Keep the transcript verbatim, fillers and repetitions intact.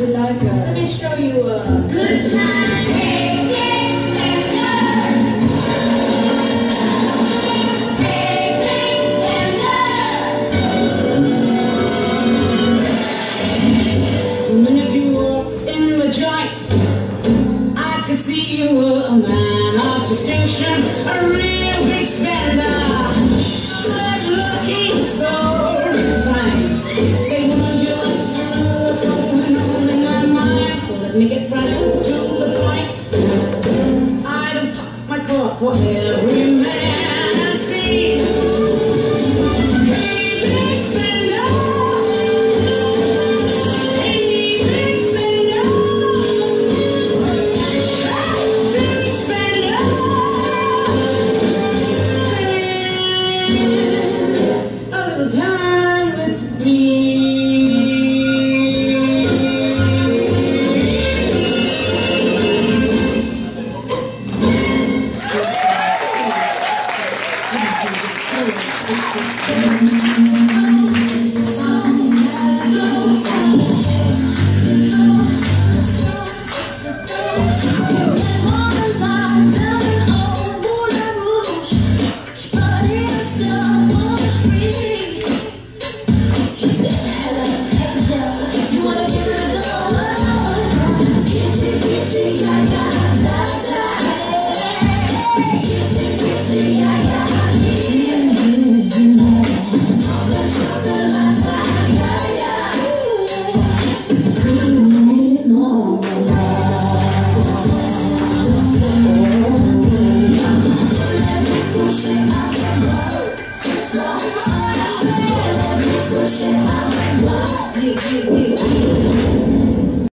you like a... Let me show you a... Good time, hey, yes, hey, please, when if you were in the joint, I could see you were a man of distinction, a real big spender, good looking, so fine. Say, would you like to know what's going on in my mind? So let me get right to the point. I'd pop my cork for every man I see. Hey, big spender. Hey, big spender. Big spender. Spend a little time with me. Shit.